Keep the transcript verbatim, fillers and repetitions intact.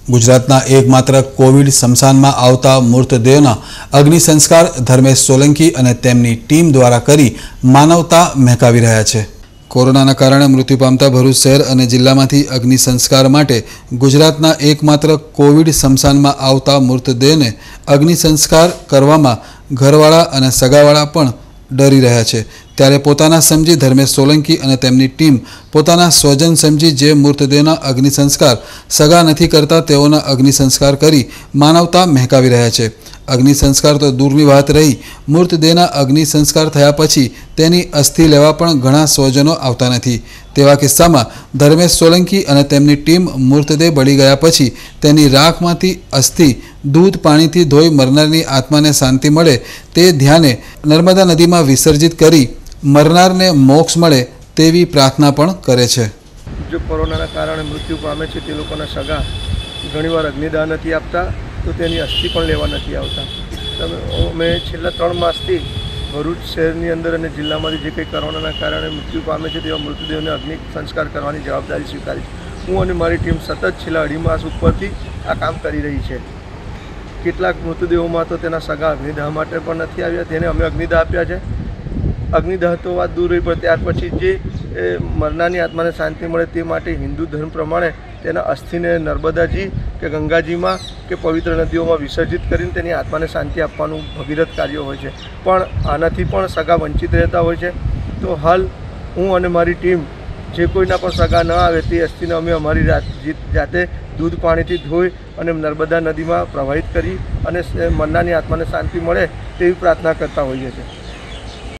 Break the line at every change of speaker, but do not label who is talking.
गुजरातना एकमात्र कोविड स्मशान में आवता मृतदेहोना अग्नि संस्कार धर्मेश सोलंकी और तेमनी टीम द्वारा करी मानवता महकावी रह्या छे। कोरोना कारणे मृत्यु पामता भरूच शहर और जिल्लामांथी अग्नि संस्कार माटे गुजरातना एकमात्र कोविड स्मशान में आवता मृतदेहने अग्नि संस्कार करवामां घरवाळा और सगावाळा पण डरी रह्या छे। त्यारे पोताना समझी धर्मेश सोलंकी और तेमनी टीम पोताना स्वजन समझी जे मृतदेहना अग्नि संस्कार सगा नहीं करता तेओना अग्नि संस्कार करी मानवता महकावी रह्या छे। अग्नि संस्कार तो दूरनी बात रही, मृतदेहना अग्नि संस्कार थया पछी तेनी अस्थि लेवा पण घणा स्वजनो आवता नथी। तेवा किस्सामां धर्मेश सोलंकी और तेमनी टीम मृतदेह बळी गया पछी तेनी राखमांथी अस्थि दूध पाणीथी धोई मरनारनी आत्माने शांति मळे ते ध्याने नर्मदा नदीमां विसर्जित करी मरनारने मोक्ष मळे तेवी प्रार्थना पण करे छे।
जो कोरोना कारण मृत्यु पामे छे ते लोकोना सगा घणीवार अग्निदान नहीं आपता तो तेनी अस्थि पण लेवा नहीं आवता। मैं छेल्ला त्रण मासथी भरूच शहरनी अंदर अने जिल्लामांथी जे कंई कोरोना कारण मृत्यु पामे छे तेवा मृतदेहोने अग्नि संस्कार करवानी जवाबदारी स्वीकारी हूँ अने मारी टीम सतत छेल्ला अढ़ी मास उपरथी आ काम करी रही है। કેટલાક મૃતદેહોમાં તો તેના સગા અગ્નિદાહ માટે પણ નથી આવ્યા, તેને અમે અગ્નિદાહ આપ્યા છે। અગ્નિદાહ તો વાત દૂર રહી, પણ ત્યાર પછી જે મરનારની આત્માને શાંતિ મળે તે માટે હિન્દુ ધર્મ પ્રમાણે તેના અસ્થિને નર્મદાજી કે ગંગાજીમાં કે પવિત્ર નદીઓમાં વિસર્જિત કરીને તેની આત્માને શાંતિ આપવાનું ભગીરથ કાર્ય હોય છે। પણ આનાથી પણ સગા વંચિત રહેતા હોય છે। તો હાલ હું અને મારી ટીમ જે કોઈના પણ સગા ન આવે તે અસ્થિને અમે અમારી જાતે दूध पाणीथी धोई और नर्मदा नदी में प्रवाहित करी और मरनानी आत्मा ने शांति मळे तेवी प्रार्थना करता होईए छे।